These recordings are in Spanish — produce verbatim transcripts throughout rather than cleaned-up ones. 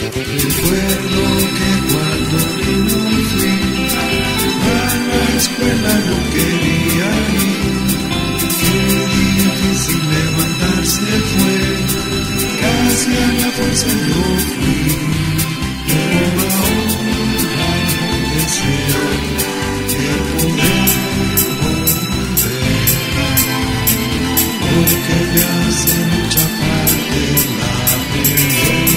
Recuerdo que cuando niño fui a la escuela no quería ir. Qué difícil levantarse fue, casi a la fuerza yo fui. Pero ahora deseo que poder volver, porque me hace mucha parte la pena.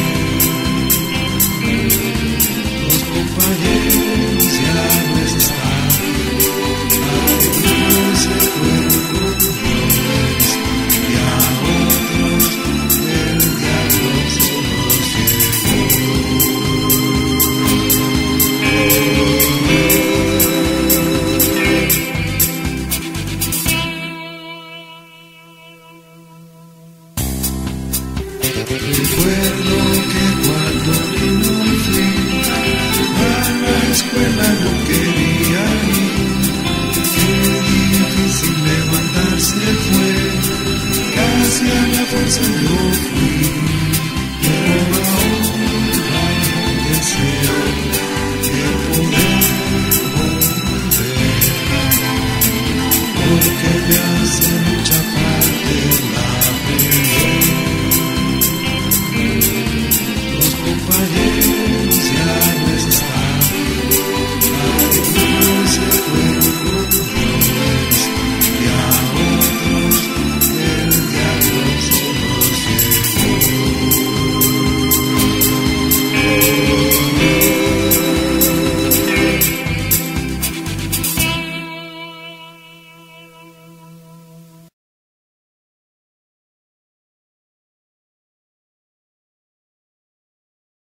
Los compañeros ya no están, algunos se fueron con Dios y a otros el diablo se los Recuerdo que